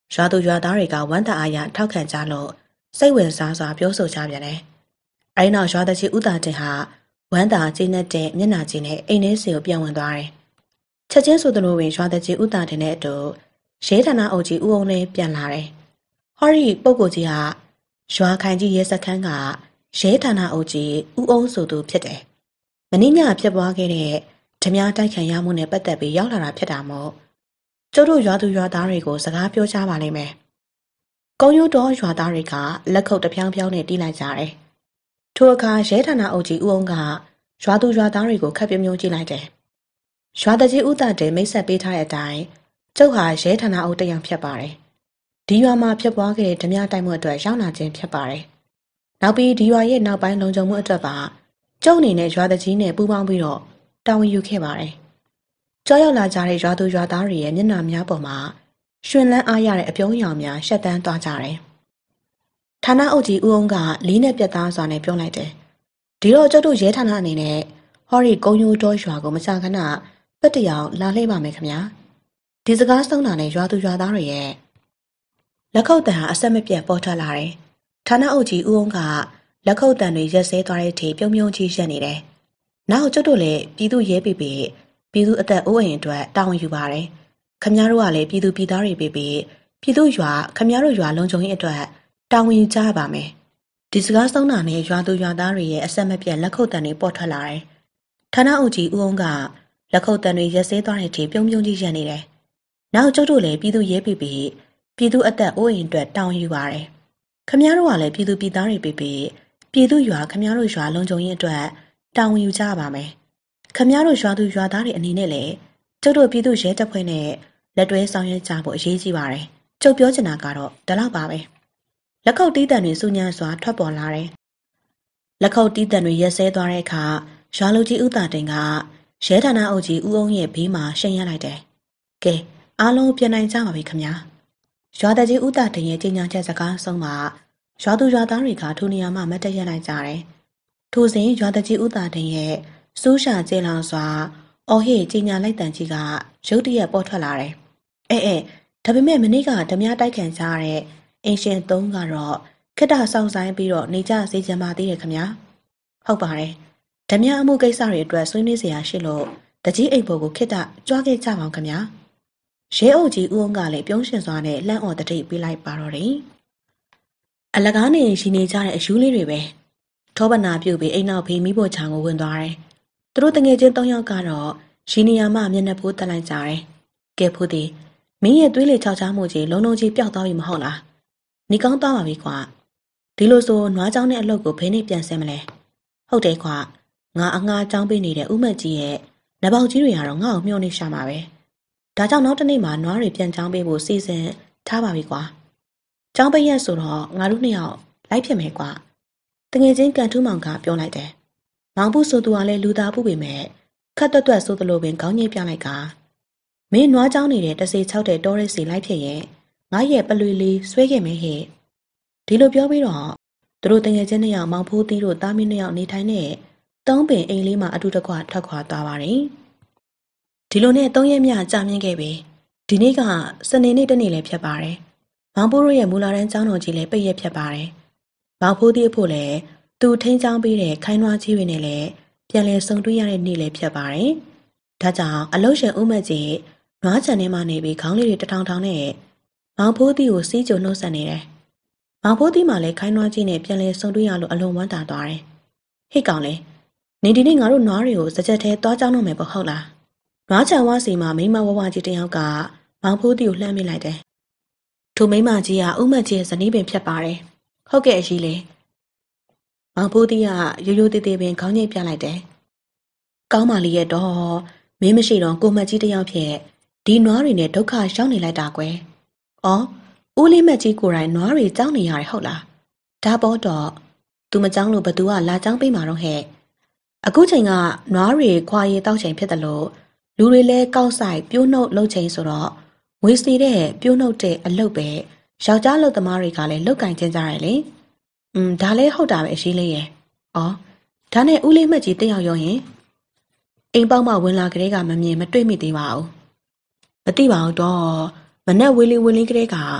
ရွာသူရွာသားတွေကဝမ်းသာအားရထောက်ခံကြလို့စိတ်ဝင်စားစွာပြောဆိုကြပြန်တယ်။အဲဒီနောက်ရွာသားကြီးဦးတာတင်ဟာဝမ်းသာကျဉ်းတဲ့မျက်နှာကြီးနဲ့အိမ်ထဲစီကိုပြန်ဝင်သွားတယ်။ချက်ချင်းဆိုသလိုဝင်ရွာသားကြီးဦးတာတင်နဲ့အတူရဲဌာနအုပ်ကြီးဦးအောင်လည်းပြန်လာတယ်။ဟောဒီပုဂ္ဂိုလ်ကြီးဟာရွာခိုင်ကြီးရဲစခန်းကရဲဌာနအုပ်ကြီးဦးအောင်ဆိုသူဖြစ်တယ်။မင်းညဖြစ်ပွားခဲ့တဲ့ဓမြတိုက်ခံရမှုနဲ့ပတ်သက်ပြီးရောက်လာတာဖြစ်တာမို့ကျုပ်တို့ရွာသူရွာသားတွေကိုစကားပြောကြပါလိမ့်မယ်။ကုန်းရိုးတော်ရွာသားတွေကလက်ခုပ်တဖြောင်းဖြောင်းနဲ့တီးလိုက်ကြတယ်။ထိုအခါရဲဌာနအုပ်ကြီးဦးအောင်ကရွာသူရွာသားတွေကိုခက်ပြုံးပြုံးကြည့်လိုက်တယ်။ရွာတကြီးဦးသားတဲ့မိတ်ဆက်ပေးထားတဲ့အတိုင်းကျုပ်ဟာရဲဌာနအုပ်တယောက်ဖြစ်ပါတယ်။ဒီရွာမှာဖြစ်ပွားခဲ့တဲ့ဓမြတိုက်မှုအတွက်ရောက်လာခြင်းဖြစ်ပါတယ်။နောက်ပြီးဒီရွာရဲ့နောက်ပိုင်းလုံခြုံမှုအတွက်ပါကျုပ်အနေနဲ့ရွာတကြီးနဲ့ပူးပေါင်းပြီးတော့တာဝန်ယူခဲ့ပါတယ်။ကြောက်ရောက်လာကြတဲ့ရွာသူရွာသားတွေရဲ့မျက်နှာများပေါ်မှာရှင်လန်းအားရတဲ့အပြုံးအယောင်များရှက်တန်းသွားကြတယ်။ဌာနအုပ်ကြီးဦးအောင်ကလေးနဲ့ပြတ်သားစွာနဲ့ပြောလိုက်တယ်။ဒီတော့ကျုပ်တို့ရဲဌာနအနေနဲ့ဟောဒီကုန်းရိုးတော်ရွာကိုမကြာခဏပတ်တရောင်လာလှည့်ပါမယ်ခင်ဗျာ။ဒီစကားဆုံးတာနဲ့ရွာသူရွာသားတွေရဲ့လက်ခုပ်တံဟာအဆက်မပြတ်ပေါ်ထွက်လာတယ်။ဌာနအုပ်ကြီးဦးအောင်ကလက်ခုပ်တံတွေရက်စဲသွားတဲ့အထိပြုံးပြုံးကြီးရက်နေတယ်။နောက်ကျုပ်တို့လည်းပြည်သူရဲပြည်သူအသက်အိုးအိမ်အတွက်တာဝန်ယူပါတယ်။ခမည်းတော်ကလည်းပြည်သူပြည်သားတွေပြည်သူရွာခမည်းတော်ရွာလုံခြုံရေးအတွက်တာဝန်ယူကြပါမယ်။ဒီစကားဆုံးတာနဲ့ရွာသူရွာသားတွေရဲ့အဆက်မပြတ်လက်ခုပ်တံတွေပေါ်ထွက်လာတယ်။ဌာနအုပ်ကြီးဦးအောင်ကလက်ခုပ်တံတွေရက်စဲသွားတဲ့အထိပြုံးပြုံးကြီးရက်နေတယ်။နောက်ကျုပ်တို့လည်းပြည်သူရဲပြည်သူအသက်အိုးအိမ်အတွက်တာဝန်ယူပါတယ်။ခမည်းတော်ကလည်းပြည်သူပြည်သားတွေပြည်သူရွာခမည်းတော်ရွာလုံခြုံရေးအတွက်တာဝန်ယူကြပါမယ်။ခမည်းတော်ရွာသူရွာသားတွေအနေနဲ့လည်းကျုပ်တို့ပြည်သူရဲတပ်ဖွဲ့နဲ့လက်တွဲဆောင်ရွက်ကြဖို့အရေးကြီးပါတယ်။ကျုပ်ပြောချင်တာကတော့ဒါလောက်ပါပဲ။လက်ခုပ်တီးတံတွေစူညံစွာထွက်ပေါ်လာတယ်။လက်ခုပ်တီးတံတွေရက်စဲသွားတဲ့အခါရွာလူကြီးဦးတာတင်ကရဲဌာနအုပ်ကြီးဦးအောင်ရဲ့ဘေးမှာရှိန်ရလိုက်တယ်။ကဲအားလုံးပြန်နိုင်ကြပါပြီခင်ဗျာ။ရွာသားကြီးဦးတာတင်ရဲ့ကြေညာချက်စကားဆုံးမှာရွာသူရွာသားတွေကထိုနေရာမှာမတ်တရက်လိုက်ကြတယ်။ထိုစဉ်ရွာသားကြီးဦးတာတင်ရဲ့စူးရှာကျေလောင်စွာအော်ဟေ့ကြေညာလိုက်တန်ကြီးကရုတ်တရက်ပေါ်ထွက်လာတယ်။ဒါပေမဲ့မနေ့ကဓမြတိုက်ခံကြရတဲ့အင်ရှင်သုံးကတော့ခက်တာဆောင်ဆိုင်ပြီးတော့နေကြစေချင်ပါသေးတယ်ခင်ဗျာ။ဟုတ်ပါတယ်။ဓမြအမှုကိစ္စတွေအတွက်ဆွေးနွေးစရာရှိလို့တကြီးအိမ်ပေါ်ကိုခက်တာကြွားခဲ့ကြပါအောင်ခင်ဗျာ။ရဲအုပ်ကြီးဦးအောင်ကလည်းပြုံးရှင်စွာနဲ့လှမ်းအော်တတိပေးလိုက်ပါတော့တယ်။အလကားနေရှိနေကြတဲ့အယူလေးတွေပဲထောပနာပြုတ်ပြီးအိမ်နောက်ဖေးမိဖို့ချောင်ကိုဝင်သွားတယ်။သူတို့တငယ်ချင်း၃ယောက်ကတော့ရှိနေရမှမျက်နှာပိုးတက်လိုက်ကြတယ်။ကဲဖို့ဒီမင်းရဲ့သွေးလေချောက်ချမှုကြီးလုံးလုံးကြီးပျောက်သွားပြီမဟုတ်လား။နေကောင်းသွားပါပြီကွာ။ဒီလိုဆိုနွားเจ้าနဲ့အလုပ်ကိုဘယ်နဲ့ပြန်ဆင်းမလဲ။ဟုတ်တယ်ကွာ။ငါအငှားเจ้าပေးနေတဲ့ဥမတ်ကြီးရဲ့နဘောက်ကြီးတွေကတော့ငါ့ကိုမျှော်နေရှာမှာပဲ။ဒါကြောင့်နောက်တစ်နေ့မှနွားတွေပြန်เจ้าပေးဖို့စီစဉ်ထားပါပြီကွာ။เจ้าပေးရဆိုတော့ငါတို့နှစ်ယောက်လိုက်ဖြစ်မယ်ကွာ။တငယ်ချင်းကန်ထူးမောင်ကပြောလိုက်တယ်။မောင်ဘူးဆိုသူကလည်းလူသားဘူးပေမဲ့ခတ်တွတ်ဆိုသလိုပင်ခေါင်းညိတ်ပြလိုက်ကမင်းနွားเจ้าနေတဲ့တစေချောက်တဲ့တောရဲစီလိုက်ဖြစ်ရင်ငါရဲ့ပလွေလေးဆွဲခဲ့မယ်ဟဲ့ဒီလိုပြောပြီးတော့သူတို့တငယ်ချင်းနှစ်ယောက်မောင်ဖိုးသီးတို့သားမင်းနှစ်ယောက်နေထိုင်တဲ့သုံးပင်အိမ်လေးမှာအတူတကွထွက်ခွာသွားပါတယ်ဒီလိုနဲ့၃ရက်မြကြာမြင့်ခဲ့ပြီဒီနေ့ကစနေနေ့တနေ့လည်းဖြစ်ပါတယ်မောင်ဖိုးတို့ရဲ့မူလာတန်းကျောင်းတော်ကြီးလည်းပိတ်ရက်ဖြစ်ပါတယ်မောင်ဖိုးသီးအဖို့လည်းသူထိန်းချောင်းပေးတဲ့ခိုင်းနွားကြီးတွေနဲ့လည်းပြန်လည်ဆုံတွေ့ရတဲ့နေ့လည်းဖြစ်ပါတယ်ဒါကြောင့်အလုံးရှင်ဦးမက်ကြီးနွားချန်ထဲမှာနေပြီးခေါင်းလေးတွေတထောင်ထောင်နဲ့မောင်ဖိုးသီးကိုစီးကြုံနှုတ်ဆက်နေတယ်မောင်ဖိုးသီးမှလည်းခိုင်းနွားကြီးနဲ့ပြန်လည်ဆုံတွေ့ရလို့အလွန်ဝမ်းသာသွားတယ်ဟိတ်ကောင်လေနေဒီနေ့ငါတို့နွားတွေကိုစကြက်ထဲသွားကြောင်းတော့မယ်ပေါ့ဟုတ်လားနွားချန်ဝါစီမှာမိမဝဝကြီးတယောက်ကမောင်ဖိုးသီးကိုလှမ်းမိလိုက်တယ်ထိုမိမကြီးကဦးမက်ကြီးရဲ့ဇနီးပင်ဖြစ်ပါတယ်ဟုတ်ကဲ့အကြီးလေမောင်ဖိုးသီးကရိုးရိုးသေးသေးပင်ခေါင်းညိတ်ပြလိုက်တယ်ကောင်းပါလေရဲ့တော့မင်းမရှိတော့ကိုမက်ကြီးတယောက်ဖြစ်ဒီနွားတွေနဲ့ဒုက္ခရောက်နေလိုက်တာကွယ်။အော်ဦးလေးမက်ကြီးကိုယ်တိုင်နွားတွေကြောက်နေရတယ်ဟုတ်လား။ဒါပေါ်တော့သူမကြောက်လို့ဘသူကလာကြောက်ပေးမှာတော့ဟဲ့။အခုချိန်ကနွားတွေခွာရည်တောက်ချိန်ဖြစ်တယ်လို့လူတွေလည်းကောက်ဆိုင်ပြိုးနှုတ်လှုပ်ချိန်ဆိုတော့ငွေစီတဲ့ပြိုးနှုတ်တဲ့အလုပ်ပဲယောက်ျားလုပ်သမားတွေကလည်းလုတ်ကင်ကျင်းကြရလေ။ဒါလည်းဟုတ်တာပဲအရှိလေးရဲ့။အော်ဒါနဲ့ဦးလေးမက်ကြီးတယောက်ရောရင်အိမ်ပေါက်မှဝင်လာကလေးကမမြင်မတွေ့မိသေးပါဘူး။မသိပါဘူးတော့မနဲ့ဝေလင်းကလေးက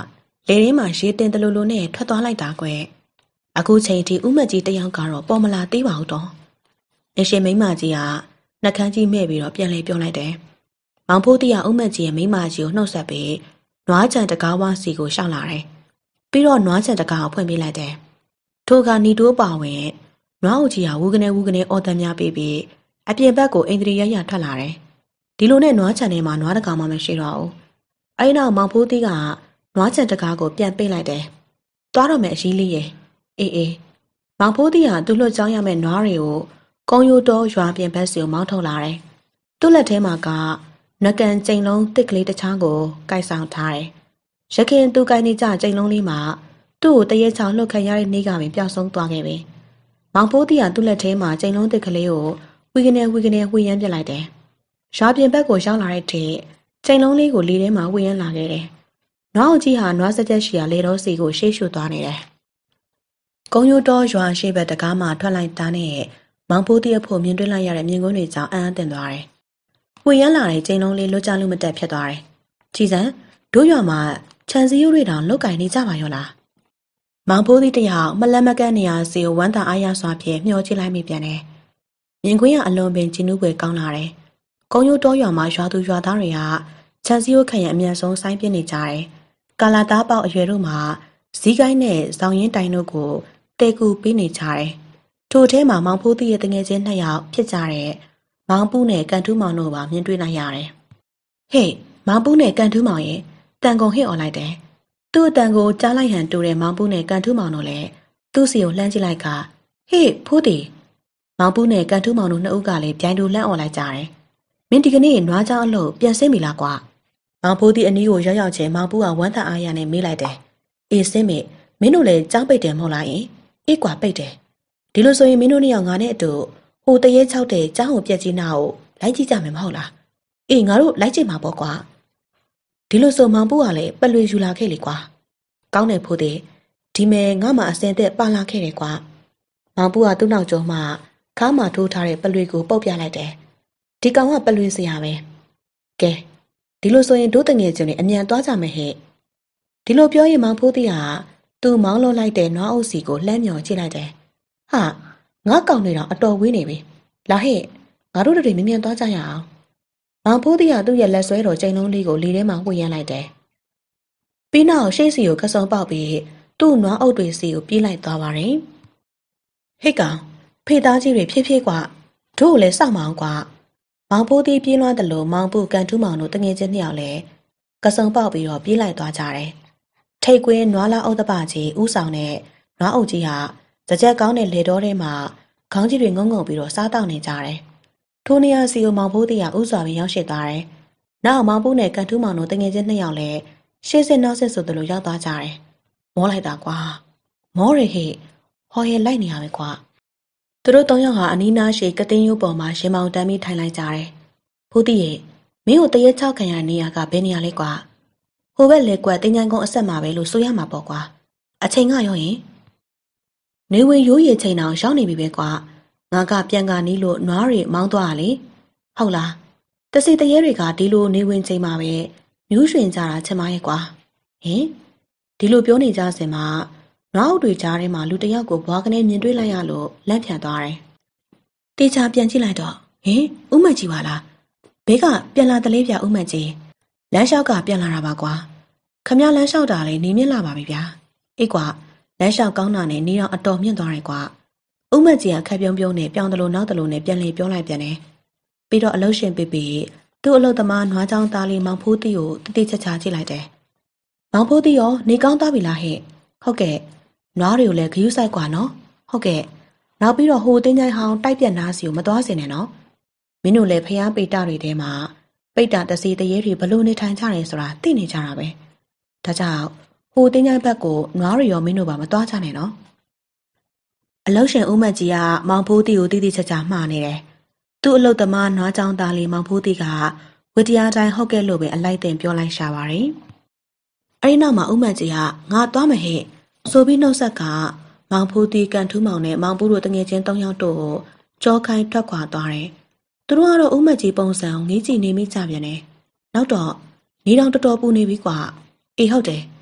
လေထဲမှာရေတင်တလူလိုနဲ့ထွက်သွားလိုက်တာကွယ်အခုချိန်ထိဥမက်ကြီးတယောက်ကတော့ပေါ်မလာသေးပါဘူးတော့အရှင်မိန်းမကြီးကနှကန်းကြီးမဲ့ပြီးတော့ပြန်လေပြောလိုက်တယ်မောင်ဖိုးတီကဥမက်ကြီးရဲ့မိန်းမကြီးကိုနှုတ်ဆက်ပြီးနွားချံတကားဝါစီကိုရှောက်လာတယ်ပြီးတော့နွားချံတကားကိုဖွင့်ပေးလိုက်တယ်ထိုကနီတိုးပါဝင်နွားအုပ်ကြီးကဝူကနေအော်တန်များပေးပြီးအပြင်ဘက်ကိုအိန္ဒြေရရထွက်လာတယ်ဒီလိုနဲ့နွားချံထဲမှာနွားတကောင်မှမရှိတော့ဘူးအဲဒီနောက်မောင်ဖိုးတီကနွားချံတကားကိုပြန်ပိတ်လိုက်တယ်သွားတော့မယ်အကြီးလေးရေအေးမောင်ဖိုးတီကသူ့လွတ်ကြောင်းရမယ့်နွားတွေကိုကုန်းရိုးတော်ရွာပြင်ဘက်စီကိုမောင်းထုတ်လာတယ်သူ့လက်ထဲမှာကနကန်ကျိန်လုံးတစ်ကလေးတစ်ချောင်းကိုကိုက်ဆောင်ထားတယ်ရခင်သူကိုက်နေကြကျိန်လုံးလေးမှာသူ့ကိုတရေချောင်းလှုပ်ခတ်ရတဲ့နေ့ကပင်ပျောက်ဆုံးသွားခဲ့ပြီမောင်ဖိုးတီကသူ့လက်ထဲမှာကျိန်လုံးတစ်ကလေးကိုဝီကနေဝှေ့ရမ်းပြလိုက်တယ်ရွာပြင်ဘက်ကိုရောက်လာတဲ့ထိကျိန်လုံးလေးကိုလေထဲမှာဝှေ့ရမ်းလာခဲ့တယ်နွားအုပ်ကြီးဟာနွားစကြက်ရှီကလေတော်စီကိုရှေ့ရှုသွားနေတယ်ကုန်းရိုးတော်ရွာရှိဘက်တကားမှထွက်လိုက်တာနဲ့မောင်ဖိုးတီအဖို့မြင်တွေ့လိုက်ရတဲ့မြင်ကွင်းတွေကြောင့်အံ့တင်သွားတယ်။ဝှေ့ရမ်းလာတဲ့ကျိန်လုံးလေးလွတ်ကြလို့မတက်ဖြစ်သွားတယ်။ကြည်စံတို့ရွာမှာခြံစည်းရိုးတွေတောင်လုတ်ကင်နေကြပါရောလား။မောင်ဖိုးတီတယောက်မလက်မကန့်နေရစီကိုဝမ်းသာအားရစွာဖြင့်မျှော်ကြည့်လိုက်မိပြန်တယ်။မြင်ကွင်းကအလွန်ပင်ကျဉ်းနှူးပွေကောင်းလာတယ်။ကုန်းရိုးတော်ရွာမှာရွာသူရွာသားတွေကခြံစည်းရိုးခံရအမြန်ဆုံးဆိုင်းပြနေကြတယ်။ကာလာသားပေါက်အရွယ်တို့မှာဇီးကိုင်းနဲ့ဇောင်ရင်တိုင်တို့ကိုတဲကူပေးနေကြတယ်။ထိုထဲမှာမောင်ဖိုးတီရဲ့တငယ်ချင်း2ယောက်ဖြစ်ကြတဲ့မောင်ပူးနဲ့ကန်ထူးမောင်တို့ပါမြင်တွေ့လိုက်ရတယ်။ဟေ့မောင်ပူးနဲ့ကန်ထူးမောင်ရဲ့တန်ကုန်ဟစ်អော်လိုက်တယ်။သူ့အတန်ကိုကြားလိုက်ဟန်တူတဲ့မောင်ပူးနဲ့ကန်ထူးမောင်တို့လည်းသူ့စီကိုလှမ်းကြည့်လိုက်ကဟေ့ဖိုးတီမောင်ပူးနဲ့ကန်ထူးမောင်တို့2ဦးကလည်းပြိုင်တူလှမ်းអော်လိုက်ကြတယ်။မင်းဒီကနေ့နွားကြောင်အလို့ပြန်ဆင်းပြီလားကွာ။မောင်ဖိုးတီအနီးကိုရောက်ချင်းမောင်ပူးကဝမ်းသာအားရနဲ့မေးလိုက်တယ်။အေးဆင်းမေမင်းတို့လည်းကြောင်းပိတ်တယ်မဟုတ်လားယင်။အေးကွာပိတ်တယ်ဒီလိုဆိုရင်မင်းတို့2ယောက်ငါနဲ့အတူဟိုတရေ6တဲ့ကျောင်းကိုပြက်ကြီးနာကိုလိုက်ကြည့်ကြမယ်မဟုတ်လားအေးငါတို့လိုက်ကြည့်မှာပေါ့ကွာဒီလိုဆိုမောင်ပူကလည်းပလွေယူလာခဲ့လေကွာကောင်းတယ်ဖို့တဲ့ဒီမဲ့ငါမှအစင်သက်ပါလာခဲ့တယ်ကွာမောင်ပူကသူ့နောက်ကျောမှာခါမှထိုးထားတဲ့ပလွေကိုပုတ်ပြလိုက်တယ်ဒီကောင်ကပလွေစရာပဲကဲဒီလိုဆိုရင်တို့တငယ်ချင်းတွေအမြန်သွားကြမယ်ဟဲ့ဒီလိုပြောရင်မောင်ဖိုးတီကသူ့မောင်းလို့လိုက်တဲ့နွားအုပ်စီကိုလှမ်းမြော်ကြည့်လိုက်တယ်ဟာငါကောင်နေတော့အတော်ဝေးနေပြီလာဟဲ့ငါတို့တွေမြင်သွားကြရအောင်မောင်ဖိုးတီကသူ့ရဲ့လက်ဆွဲတော်ကျိန်လုံးလေးကိုလေထဲမှာဝှေ့ရမ်းလိုက်တယ်ပြီးနောက်ရှေ့စီကိုကစုံပေါက်ပြီးသူ့နွားအုပ်တွေစီကိုပြေးလိုက်သွားပါတယ်ဟိတ်ကောင်ဖေသားကြီးတွေဖြည်းဖြည်းกว่าတို့ကိုလည်းစောင့်မအောင်กว่าမောင်ဖိုးတီပြေးလွှားတယ်လို့မောင်ပူကန်ထူးမောင်တို့တငယ်ချင်း2ယောက်လည်းကစုံပေါက်ပြီးတော့ပြေးလိုက်သွားကြတယ်ထိတ်ကွင်းနွားလာအုပ်တပကြီးဥဆောင်တဲ့နွားအုပ်ကြီးဟာကြကြက်ကောင်းတဲ့လေတော်ထဲမှာခေါင်းကြီးတွေငုံပြီးတော့စားတောက်နေကြတယ်။ထိုနေရာစီကိုမောင်ဖိုးတီကဥစွာပြီးရောက်ရှိသွားတယ်။နောက်မောင်ဖိုးနဲ့ကန်ထူးမောင်တို့တငယ်ချင်း2ယောက်လည်းရှေ့စစ်နောက်စစ်ဆိုသလိုရောက်သွားကြတယ်။မောလိုက်တာကွာ။မောရဟိဟော်ရဲလိုက်နေရမယ်ကွာ။သူတို့3ယောက်ဟာအနီးနားရှိကတင်းရိုးပေါ်မှာရင်မောင်တန်းပြီးထိုင်လိုက်ကြတယ်။ဖိုးတီရဲ့မင်းကိုတရေ6ခံရတဲ့နေရာကဘယ်နေရာလဲကွာ။ဟိုဘက်လေကွက်တင်းချိုင်းကုန်းအဆက်မှာပဲလို့ဆိုရမှာပေါ့ကွာ။အချိန်ကရောရင်နေဝင်ရိုးရည်ချိန်အောင်ရောက်နေပြီပဲကွာငါကပြန်ကနီးလို့နွားတွေမောင်းသွားရလေဟုတ်လားတစီတရေတွေကဒီလိုနေဝင်ချိန်မှာပဲမြူးရွှင်ကြတာချင်မရဲ့ကွာဟင်ဒီလိုပြောနေကြစင်မှာနွားအုပ်တွေကြားထဲမှာလူတစ်ယောက်ကိုဘွားကနေမြင်တွေ့လိုက်ရလို့လက်ဖြတ်သွားတယ်တေချာပြန်ကြည့်လိုက်တော့ဟင်ဥမကြီးပါလားဘေးကပြန်လာတလေးပြဥမကြီးလမ်းလျှောက်ကပြန်လာတာပါကွာခမရလမ်းလျှောက်တာလေနေမြင့်လာပါပြီဗျာအေးကွာလမ်းလျှောက်ကောင်းတာနဲ့နေတော့အတော်မြင့်သွားတယ်ကွာဥမကြီးကခက်ပြုံးပြုံးနဲ့ပြောင်းတလို့နောက်တလို့နဲ့ပြန်လေပြောလိုက်ပြန်တယ်ပြီးတော့အလုရှင်ပေးပြီးသူ့အလုသမားနွားချောင်းသားလေးမောင်ဖိုးတီကိုတတိချာချာကြည့်လိုက်တယ်မောင်ဖိုးတီရောနေကောင်းသားပြီလားဟဲ့ဟုတ်ကဲ့နွားတွေကိုလည်းဂယုဆိုင်ကွာနော်ဟုတ်ကဲ့နောက်ပြီးတော့ဟိုတင်းချိုင်ဟောင်းတိုက်ပြက်နားစီကိုမသွားစင်နဲ့နော်မင်းတို့လည်းဖျားပိတ်တာတွေထဲမှာပိတ်တာတစီတရေတွေဘလို့နေထိုင်ကြတယ်ဆိုတာသိနေကြတာပဲဒါကြောင့်ဟိုတင်းချိုင်ဘက်ကိုနွားတွေရောမင်းတို့ပါမသွားကြနဲ့နော်အလုရှင်ဦးမကြီးကမောင်ဖိုးတီကိုတိတိကျကျမှားနေတယ်သူ့အလုသမားနွားချောင်းသားလေးမောင်ဖိုးတီကဝတရားတိုင်းဟုတ်ကဲ့လို့ပဲအလိုက်တင်ပြောလိုက်ရှာပါတယ်အဲဒီနောက်မှာဦးမကြီးကငါသွားမယ်ဟဲ့ဆိုပြီးနှုတ်ဆက်ကမောင်ဖိုးတီကန်ထူးမောင်နဲ့မောင်ပူးတို့တငယ်ချင်း3ယောက်တို့ကိုကြောခိုင်းထွက်ခွာသွားတယ်သူတို့ကတော့ဦးမကြီးပုံစံငေးကြည့်နေမိကြပြန်တယ်နောက်တော့နေတောင်တော်တော်ပူနေပြီကွာအေးဟုတ်တယ်ငါ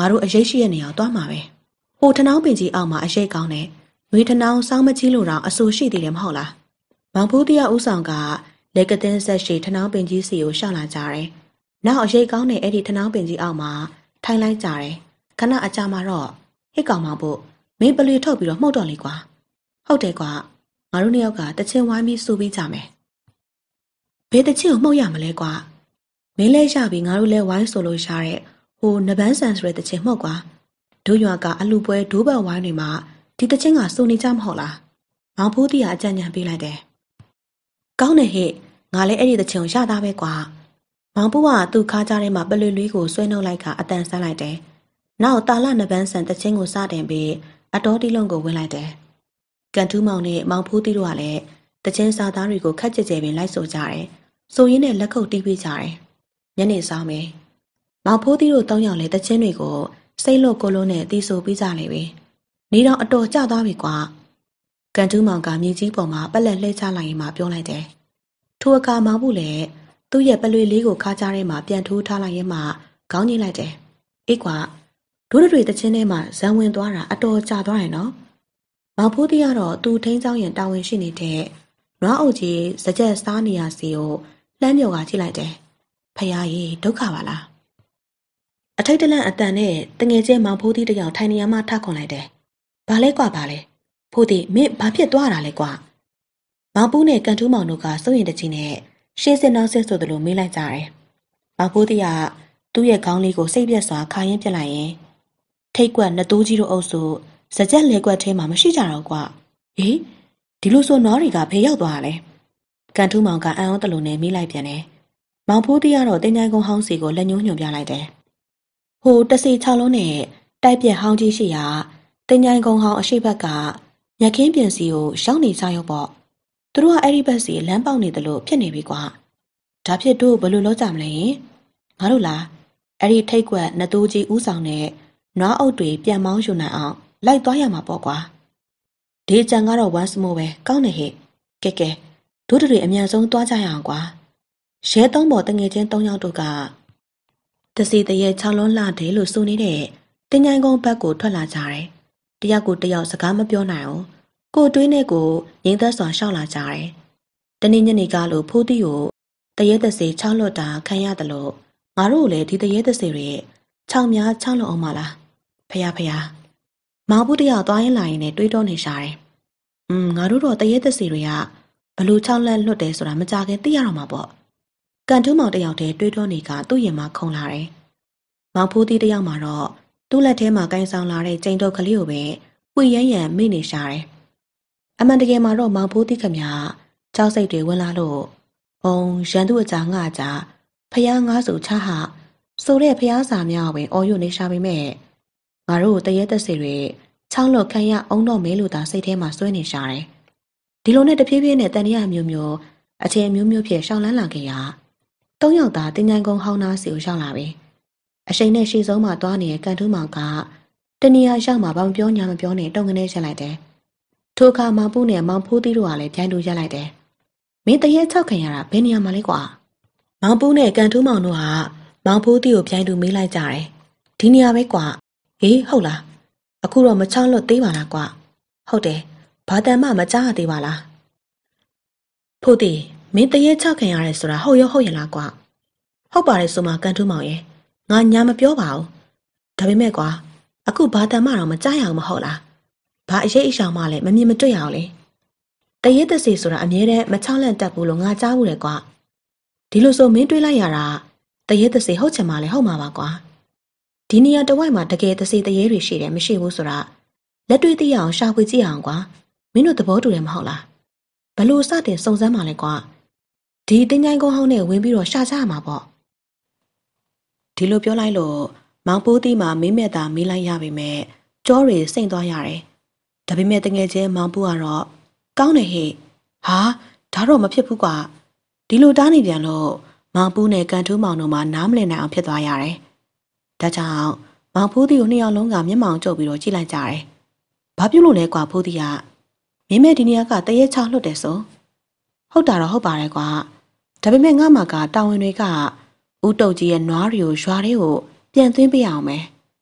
တို့အရေးရှိတဲ့နေရာသွားမှာပဲဟိုထနောင်းပင်ကြီးအောက်မှာအရေးကောင်းတယ်ငွေထနောင်းစောင်းမကြီးလို့တော့အဆူရှိသေးတယ်မဟုတ်လားမောင်ဖိုးတရားဦးဆောင်ကလက်ကသင်းဆက်ရှိထနောင်းပင်ကြီးစီကိုရှောက်လာကြတယ်နောက်အရေးကောင်းတဲ့အဲ့ဒီထနောင်းပင်ကြီးအောက်မှာထိုင်လိုက်ကြတယ်ခဏအကြာမှာတော့ဟစ်ကောင်မောင်ဖို့မင်းပလီထုတ်ပြီးတော့မှုတ်တော့လေကွာဟုတ်တယ်ကွာငါတို့နှစ်ယောက်ကတချင်းဝိုင်းပြီးစူပြီးကြမယ်ဘယ်တချင်းကိုမှုတ်ရမလဲကွာမင်းလဲရပြီးငါတို့လဲဝိုင်းဆိုလို့ရှားတဲ့ဟိုနဘန်းဆန်ဆိုတဲ့တချင်းမှုတ်ကွာဒိုးရွာကအလူပွဲဒိုးပတ်ဝိုင်းတွေမှာဒီတချင်းကစူနေကြမဟုတ်လားမောင်ဖိုးတီကအကြံဉာဏ်ပေးလိုက်တယ်ကောင်းတယ်ဟဲ့ငါလည်းအဲ့ဒီတချင်းကိုရတာပဲကွာမောင်ဖိုးကသူ့ခါးကြားထဲမှာပလွေလွီးကိုဆွဲနှုတ်လိုက်ကအတန်ဆန်းလိုက်တယ်နောက်တာလနဘန်းဆန်တချင်းကိုစတင်ပြီးအတော်တီလုံးကိုဝင်လိုက်တယ်ကန်ထူးမောင်နဲ့မောင်ဖိုးတီတို့ကလည်းတချင်းစားသားတွေကိုခက်ကြဲကြဲပင်လိုက်ဆိုကြတယ်ဆိုရင်းနဲ့လက်ခုပ်တီးပေးကြတယ်ညနေဆောင်ပဲမောင်ဖိုးတီတို့၃ယောက်လည်းတချင်းတွေကိုစိတ်လို့ကိုလုံးနဲ့တီးဆိုပြီးကြလေပြီနေတော့အတော်ကျသွားပြီကွာကန်ထူးမောင်ကမြေကြီးပေါ်မှာပက်လက်လှဲချလိုက်ရင်မှပြောလိုက်တယ်ထိုအခါမောင်ဘူးလည်းသူ့ရဲ့ပလွေလေးကိုခါးကြားထဲမှာပြန်ထိုးထားလိုက်ရင်မှခေါင်းညှိလိုက်တယ်အေးကွာဒိုးတွေတချင်းထဲမှာဇံဝင်သွားတာအတော်ကျသွားတယ်နော်မောင်ဖိုးတီကတော့သူ့ထိန်းချောင်းရင်တာဝန်ရှိနေတဲ့နွားအုပ်ကြီးစကြက်စားနေရစီကိုလှမ်းမြော်ကကြည့်လိုက်တယ်ဖယားကြီးဒုက္ခပါလားအထိတ်တလန့်အတန်နဲ့တငယ်ချင်းမောင်ဖိုးတီတယောက်ထိုင်နေရမှထခွန်လိုက်တယ်ဘာလဲကွာဘာလဲဖိုးတီမင်းဘာဖြစ်သွားတာလဲကွာမောင်ပူးနဲ့ကန်ထူးမောင်တို့ကစိုးရင်တကြီးနဲ့ရှေးစစ်နောက်ဆက်ဆိုသလိုမေးလိုက်ကြတယ်မောင်ဖိုးတီကသူ့ရဲ့ခေါင်းလေးကိုစိတ်ပြက်စွာခါရင်းပြစ်လိုက်ရင်ထိတ်ကွက်နှစ်တိုးကြီးတို့အုပ်စုစကြက်လေကွက်ထဲမှာမရှိကြတော့ကွာဟေးဒီလိုဆိုနွားတွေကဖေးရောက်သွားတာလဲကန်ထူးမောင်ကအံ့ဩတလူနဲ့မိလိုက်ပြန်တယ်မောင်ဖိုးတီကတော့တင်ချိုင်ကုန်းဟောင်းစီကိုလက်ညှိုးညွှန်ပြလိုက်တယ်ဟိုတစီ6လုံးနဲ့တိုက်ပြက်ဟောင်းကြီးရှိရာတင်ချိုင်ကုန်းဟောင်းအရှိဘက်ကမြက်ခင်းပြင်စီကိုရောက်နေကြရောပေါ့သူတို့ကအဲ့ဒီဘက်စီလမ်းပေါက်နေတယ်လို့ဖြစ်နေပြီကွာဒါဖြစ်တို့ဘယ်လိုလုပ်ကြမလဲငါတို့လားအဲ့ဒီထိတ်ကွက်နှစ်တိုးကြီးဥဆောင်နဲ့နွားအုပ်တွေပြန်မောင်းယူနိုင်အောင်လိုက်သွားရမှာပေါ့ကွာဒီကြံကတော့ once more ပဲကောင်းနေဟဲ့ကဲကဲတို့တွေအမြန်ဆုံးသွားကြရအောင်ကွာရဲသုံးပေါ်တငယ်ချင်း၃ယောက်တို့ကတစီတရေ6လုံးလှတယ်လို့ဆိုနေတဲ့တင်ញိုင်ကုန်းဘက်ကိုထွက်လာကြတယ်တယောက်ကိုတယောက်စကားမပြောနိုင်အောင်ကိုတွေးနဲ့ကိုငိမ့်သက်စွာရှောက်လာကြတယ်တနေ့ညနေကလို့ဖိုးတီကိုတရေတစီ6လွတ်တာခံရတယ်လို့ငါတို့လည်းဒီတရေတစီတွေ6များ6လွတ်အောင်မလားဖယားမောင်ဘူးတယောက်သွားရင်လာရင်လည်းတွေးတော့နေရှာတယ်ငါတို့တော့တရေတစီတွေကဘလို့6လက်လွတ်တယ်ဆိုတာမကြခင်သိရတော့မှာပေါ့ကန်ထူးမောင်တယောက်တည်းတွေးတော့နေကသူ့ရင်မှာခုန်လာတယ်မောင်ဖိုးတီတယောက်မှာတော့သူ့လက်ထဲမှာကင်ဆောင်လာတဲ့ကျိန်တုပ်ကလေးကိုပဲပွေရမ်းရမ်းမိနေရှာတယ်အမှန်တကယ်မှာတော့မောင်ဖိုးတီခမကြောက်စိတ်တွေဝင်လာလို့ရန်သူအကြာငါကြာဖျားငါးစုချဟာဆိုတဲ့ဖျားစာများဝင်အော်ရွနေရှာပေမဲ့ငါတို့တရေသက်စီတွေချောင်းလွတ်ခံရအောင်တော့မဲလို့သာစိတ်ထဲမှာစွဲနေရှာတယ်ဒီလိုနဲ့တဖြည်းဖြည်းနဲ့တန်ရမျိုးမျိုးအချိန်မျိုးမျိုးဖြစ်ရှောင်းလန်းလာခဲ့ရ၃ယောက်သာတင်ញိုင်ကုန်းဟောင်းသားစီကိုရောက်လာပြီအရှိန်နဲ့ရှေ့ဆုံးမှာသွားနေတဲ့ကန်ထူးမောင်ကတနေရာရောက်မှာဘာမပြောညာမပြောနဲ့တုံကနေချက်လိုက်တယ်ထိုအခါမောင်ပူးနဲ့မောင်ဖိုးသီးတို့ကလည်းပြိုင်တူရက်လိုက်တယ်မင်းတရေ၆ခင်ရတာဘယ်နေရာမှာလဲကွာမောင်ပူးနဲ့ကန်ထူးမောင်တို့ကမောင်ဖိုးသီးကိုပြိုင်တူမေးလိုက်ကြတယ်ဒီနေရာပဲကွာဟေးဟုတ်လားအခုတော့မချောင်းလွတ်သေးပါလားကွာဟုတ်တယ်ဘာတန်မှမကြားရသေးပါလားဖိုးသီးမင်းတရေ၆ခင်ရတယ်ဆိုတာဟုတ်ရောဟုတ်ရလားကွာဟုတ်ပါတယ်ဆိုမှကန်ထူးမောင်ရဲ့ငါညာမပြောပါဘူးဒါပေမဲ့ကွာအခုဘာတန်မှတော့မကြားရအောင်မဟုတ်လားဘာအရေးအရှောင်မှလည်းမမြင်မတွေ့ရအောင်လေတရေတစီဆိုတာအမြဲတမ်းမချောင်းလန့်တက်ဘူးလို့ငါကြားဘူးလေကွာဒီလိုဆိုမင်းတွေးလိုက်ရတာတရေတစီဟုတ်ချင်မှလည်းဟုတ်မှာပါကွာဒီနေရာတဝိုက်မှာတကယ်တစီတရေတွေရှိတယ်မရှိဘူးဆိုတာလက်တွေ့သိရအောင်ရှာဖွေကြည့်အောင်ကွာမင်းတို့သဘောတူတယ်မဟုတ်လားဘလို့စတင်စုံစမ်းမှလဲကွာဒီတင်ញိုင်ကုန်းဟောင်းနဲ့ဝင်ပြီးတော့ရှာကြရမှာပေါ့ဒီလိုပြောလိုက်လို့မောင်ပိုးသီးမှာမင်းမဲ့တာမေးလိုက်ရပေမဲ့ကြောတွေစိမ့်သွားရတယ်ဒါပေမဲ့တငယ်ချင်းမောင်ပူကတော့ကောင်းတယ်ဟဲ့ဟာဒါတော့မဖြစ်ဘူးကွာဒီလိုတားနေပြန်လို့မောင်ပူနဲ့ကန်ထူးမောင်တို့မှနားမလည်နိုင်အောင်ဖြစ်သွားရတယ်ဒါကြောင့်မောင်ဖိုးသီးကိုနှစ်ယောက်လုံးကမျက်မှောင်ကျုပ်ပြီးတော့ကြည့်လိုက်ကြတယ်ဘာဖြစ်လို့လဲကွာဖိုးသီးကမင်းမဲ့ဒီနေရာကတရေချလွတ်တယ်ဆိုဟုတ်တာတော့ဟုတ်ပါတယ်ကွာဒါပေမဲ့ငါ့မှာကတာဝန်တွေကဦးတုတ်ကြီးရဲ့နွားတွေကိုရွာတွေကိုပြန်သွင်းပေးအောင်မယ်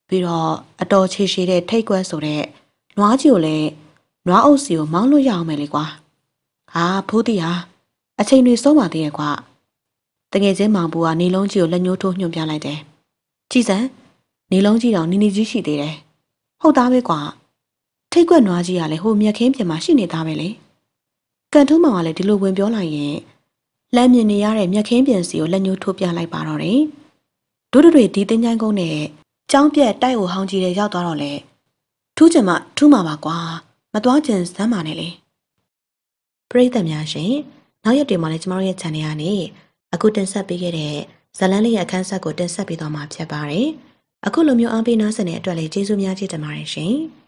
ပြီးတော့အတော်ချေရှည်တဲ့ထိတ်ကွက်ဆိုတဲ့နွားကြီးကိုလည်းနွားအုပ်စီကိုမောင်းလို့ရအောင်မယ်လေကွာဟာဖိုးတီဟာအချိန်တွေစောပါသေးရဲ့ကွာတကယ်ချင်းမောင်ပူကနေလုံးကြီးကိုလက်ညှိုးထိုးညွှန်ပြလိုက်တယ်ကြည်စံနေလုံးကြီးတော့နီနီကြီးရှိသေးတယ်ဟုတ်သားပဲကွာထိတ်ကွက်နွားကြီးကလည်းဟိုမြက်ခင်းပြင်မှာရှိနေသားပဲလေကန်ထုံးမောင်ကလည်းဒီလိုဝင်ပြောလိုက်ရင်လမ်းမြင်နေရတဲ့မြက်ခင်းပြင်စီကိုလက်ညှိုးထိုးပြလိုက်ပါတော့တယ်ဒုတွေဒီတင်းချိုင်းကုန်းနဲ့ကျောင်းပြက်တိုက်အိုဟောင်းကြီးတွေရောက်သွားတော့လေထူးချင်မှထူးမှာပါကွာမသွားချင်စမ်းပါနဲ့လေပရိသတ်များရှင်နောက်ရက်တွေမှာလည်းကျမတို့ရဲ့ channel ကနေအခုတင်ဆက်ပေးခဲ့တဲ့ဇလန်းလေးရဲ့အခန်းဆက်ကိုတင်ဆက်ပေးသွားမှာဖြစ်ပါတယ်အခုလိုမျိုးအားပေးနားဆင်တဲ့အတွက်လည်းကျေးဇူးများကြီးတင်ပါတယ်ရှင်